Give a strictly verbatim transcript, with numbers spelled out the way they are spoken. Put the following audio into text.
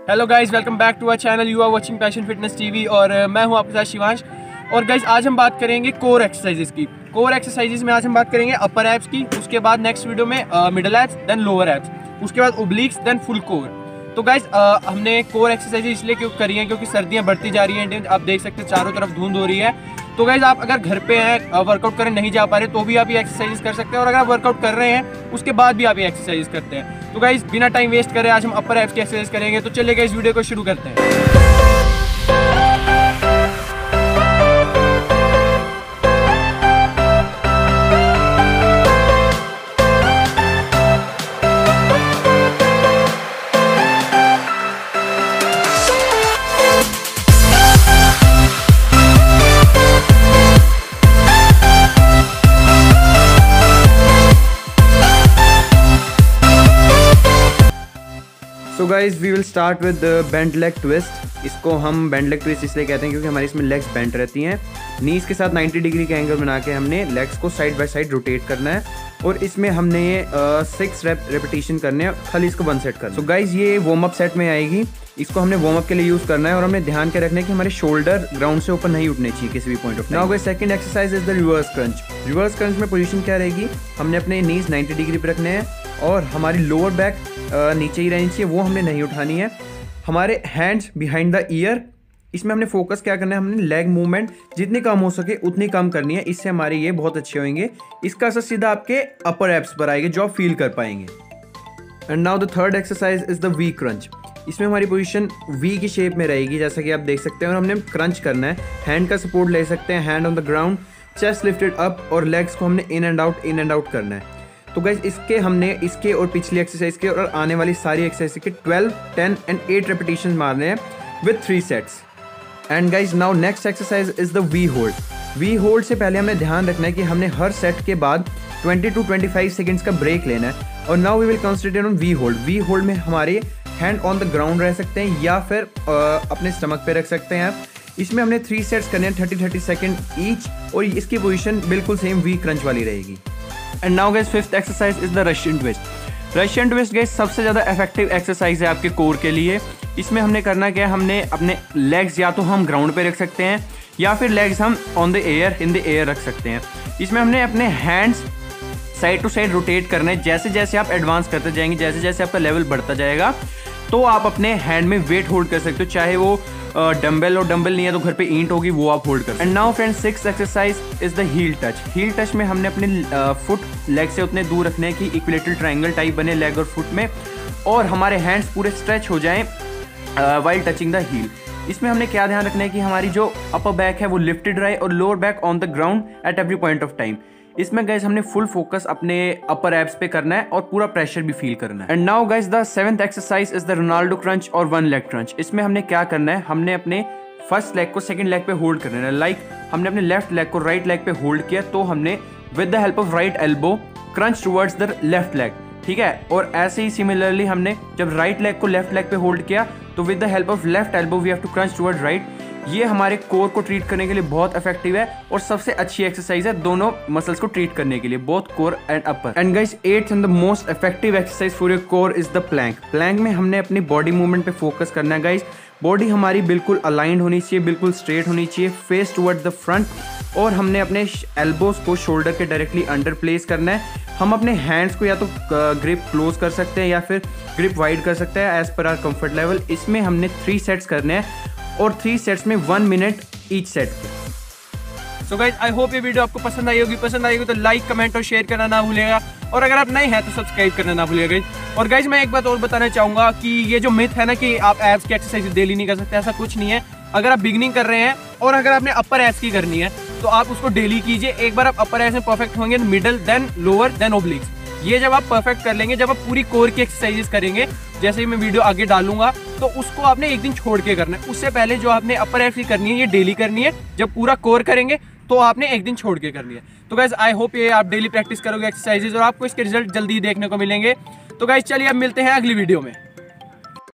Hello guys, welcome back to our channel. You are watching passion fitness TV और uh, मैं हूं आपके साथ शिवांश। और गाइस आज हम बात करेंगे कोर एक्सरसाइजेस की। कोर एक्सरसाइजेस में आज हम बात करेंगे अपर एब्स की, उसके बाद नेक्स्ट वीडियो में middle abs, then lower abs, उसके बाद ओब्लिक्स, देन फुल कोर। तो गाइस uh, हमने कोर एक्सरसाइज इसलिए क्यों करी है क्योंकि सर्दियां बढ़ती जा रही हैं। आप देख सकते हैं चारों तरफ धुंध हो रही है। तो गाइस आप अगर घर पे हैं, वर्कआउट करने नहीं जा पा रहे, तो भी आप ये एक्सरसाइज कर सकते हैं। और अगर आप वर्कआउट कर रहे हैं उसके बाद भी आप ये एक्सरसाइज करते हैं। तो गाइस बिना टाइम वेस्ट करें आज हम अपर एब्स की एक्सरसाइज करेंगे। तो चलिए गाइस वीडियो को शुरू करते हैं। So guys we will start with bend leg twist. इसको हम बेंड लेग ट्विस्ट इसलिए कहते हैं क्योंकि हमारी इसमें लेग्स बेंड रहती हैं। नीज के साथ नाइंटी डिग्री का एंगल बना के हमने लेग्स को साइड बाय साइड रोटेट करना है और इसमें हमने ये सिक्स रेप रेपिटेशन करने हैं, खाली इसको वन सेट करना। सो गाइज ये वार्म अप सेट में आएगी। इसको हमने वार्म अप के लिए यूज़ करना है और हमें ध्यान के रखना है कि हमारे शोल्डर ग्राउंड से ऊपर नहीं उठने चाहिए किसी भी point of time. Now guys second exercise is the reverse crunch. Reverse crunch में पोजीशन क्या रहेगी, हमने अपने नीज नाइंटी डिग्री पे रखने हैं और हमारी लोअर बैक नीचे ही रहनी चाहिए, वो हमने नहीं उठानी है। हमारे हैंड्स बिहाइंड द ईयर, इसमें हमने फोकस क्या करना है, हमने लेग मूवमेंट जितनी कम हो सके उतनी कम करनी है। इससे हमारे ये बहुत अच्छे होंगे। इसका असर सीधा आपके अपर एब्स पर आएगा जो आप फील कर पाएंगे। And now the third exercise is the V crunch. इसमें हमारी पोजीशन वी की शेप में रहेगी जैसा कि आप देख सकते हैं और हमने क्रंच करना है। हैंड का सपोर्ट ले सकते हैं, hand on the ground, chest lifted up और लेग्स को हमने in and out in and out करना है। तो गाइज इसके हमने इसके और पिछली एक्सरसाइज के और आने वाली सारी एक्सरसाइज के twelve, ten and eight repetition मारने हैं with three sets. And guys now next exercise is the V hold. V hold से पहले हमें ध्यान रखना है कि हमने हर सेट के बाद twenty to twenty five seconds का ब्रेक लेना है। और now we will concentrate on V hold. V hold में हमारे हैंड ऑन द ग्राउंड रह सकते हैं या फिर आ, अपने स्टमक पे रख सकते हैं आप। इसमें हमने थ्री सेट्स करने हैं थर्टी थर्टी सेकेंड ईच और इसकी पोजीशन बिल्कुल सेम वी क्रंच वाली रहेगी। And now guys fifth exercise is the Russian twist. Russian twist guys सबसे ज़्यादा इफेक्टिव एक्सरसाइज है आपके कोर के लिए। इसमें हमने करना क्या है, हमने अपने लेग्स या तो हम ग्राउंड पे रख सकते हैं या फिर लेग्स हम on the air in the air रख सकते हैं। इसमें हमने अपने hands side to side rotate करना है। जैसे जैसे आप एडवांस करते जाएंगे, जैसे जैसे आपका लेवल बढ़ता जाएगा, तो आप अपने हैंड में वेट होल्ड कर सकते हो। चाहे वो डंबल और डंबल नहीं है तो घर पे ईंट होगी, वो आप होल्ड कर सकते हैं। And now friends sixth exercise is the heel touch. Heel touch में हमने अपने फुट लेग से उतने दूर रखने हैं कि इक्विलेटरल ट्रायंगल टाइप बने लेग और फुट में, और हमारे हैंड्स पूरे स्ट्रेच हो जाएं व्हाइल टचिंग द हील। इसमें हमने क्या ध्यान रखना है कि हमारी जो अपर बैक है वो लिफ्टेड रहे और lower back on the ground at every point of time. इसमें गाइस हमने फुल फोकस अपने अपर एब्स पे करना है और पूरा प्रेशर भी फील करना है। And now guys the seventh exercise is the Ronaldo crunch और वन लेग क्रंच। इसमें हमने क्या करना है, हमने अपने फर्स्ट लेग को सेकंड लेग पे होल्ड करना है। लाइक हमने अपने लेफ्ट लेग को राइट लेग पे होल्ड किया तो हमने with the help of right elbow crunch towards the left leg, ठीक है। और ऐसे ही सिमिलरली हमने जब राइट लेग को लेफ्ट लेग पे होल्ड किया तो with the help of left elbow we have to crunch toward right. ये हमारे कोर को ट्रीट करने के लिए बहुत इफेक्टिव है और सबसे अच्छी एक्सरसाइज है दोनों मसल्स को ट्रीट करने के लिए, both core and upper. And guys eighth and the most effective exercise for your core is the plank. Plank में हमने अपनी बॉडी मूवमेंट पे फोकस करना है गाइस। बॉडी हमारी बिल्कुल अलाइंड होनी चाहिए, बिल्कुल स्ट्रेट होनी चाहिए, फेस टुवर्ड द फ्रंट, और हमने अपने एल्बोज को शोल्डर के डायरेक्टली अंडर प्लेस करना है। हम अपने हैंड्स को या तो ग्रिप क्लोज कर सकते हैं या फिर ग्रिप वाइड कर सकते हैं as per are comfort level. इसमें हमने थ्री सेट्स करने हैं और थ्री सेट्स में वन मिनट ईच सेट पे। सो गाइस आई होप ये वीडियो आपको पसंद आई होगी। पसंद आई होगी तो लाइक, कमेंट और शेयर करना ना भूलिएगा। और अगर आप नए हैं तो सब्सक्राइब करना ना भूलिएगा। और गाइस मैं एक बात और बताना चाहूँगा कि ये जो मिथ है ना कि आप एब्स की एक्सरसाइज डेली नहीं कर सकते, ऐसा कुछ नहीं है। अगर आप बिगनिंग कर रहे हैं और अगर आपने अपर एब्स की करनी है तो आप उसको डेली कीजिए। एक बार आप अपर एब्स में परफेक्ट होंगे, middle, then lower, then obliques. ये जब आप परफेक्ट कर लेंगे, जब आप पूरी कोर की एक्सरसाइजेस करेंगे, जैसे ही मैं वीडियो आगे डालूंगा, तो उसको आपने एक दिन छोड़ के करना है। उससे पहले जो आपने अपर एब्स की करनी है ये डेली करनी है। जब पूरा कोर करेंगे तो आपने एक दिन छोड़ के करनी है। तो गाइज आई होप ये आप डेली प्रैक्टिस करोगे एक्सरसाइजेज और आपको इसके रिजल्ट जल्दी देखने को मिलेंगे। तो गाइज चलिए अब मिलते हैं अगली वीडियो में।